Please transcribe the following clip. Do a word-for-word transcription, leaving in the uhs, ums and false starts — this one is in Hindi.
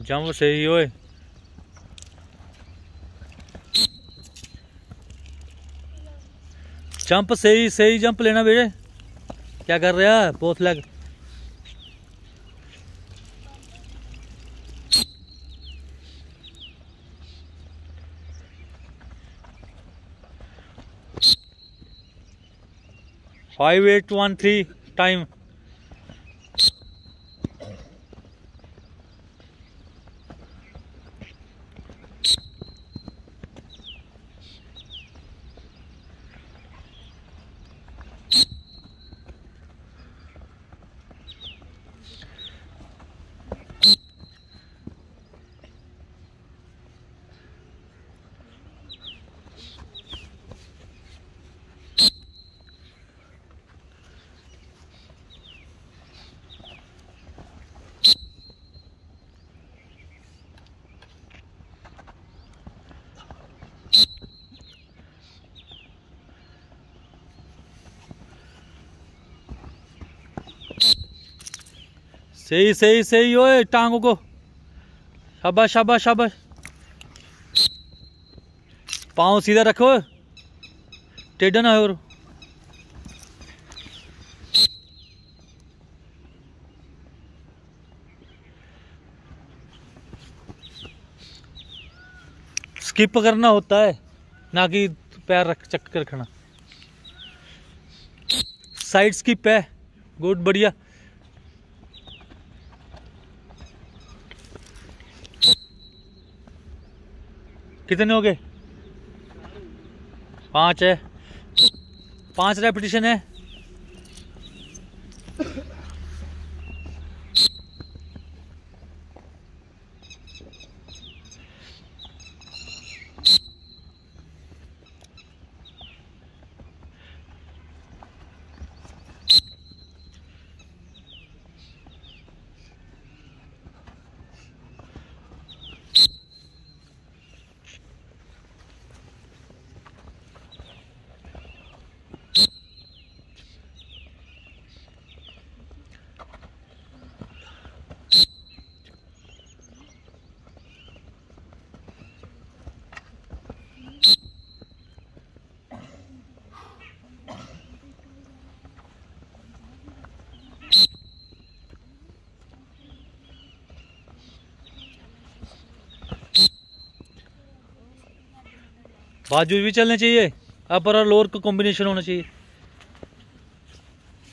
जंप सही ओए। जंप सही सही जंप लेना बेटे। क्या कर रहा है both leg. Five eight one three time. सही सही सही ओए टांगों को। शाबाश शाबाश शाबाश। पाँव सीधा रखो, टेढ़ा ना हो। स्किप करना होता है ना कि पैर रख चक कर रखना। साइड स्किप है। गुड बढ़िया। कितने हो गए? पांच है। पांच रेपिटेशन है। बाजू भी चलने चाहिए, अपर और लोअर का कॉम्बिनेशन होना चाहिए।